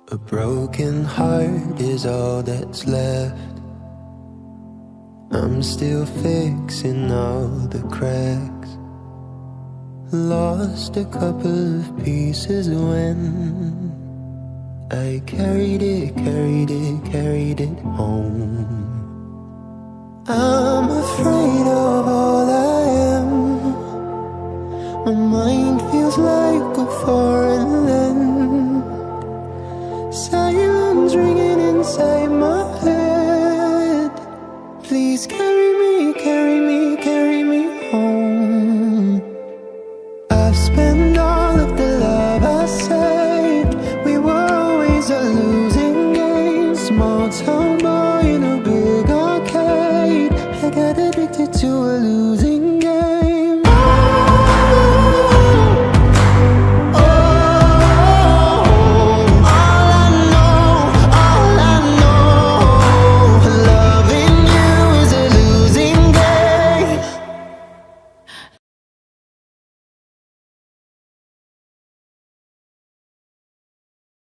A broken heart is all that's left. I'm still fixing all the cracks. Lost a couple of pieces when I carried it home. I'm afraid of all I am. My mind feels like a foreign land. Silence ringing inside my head. Please carry me, carry me, carry me home. I've spent all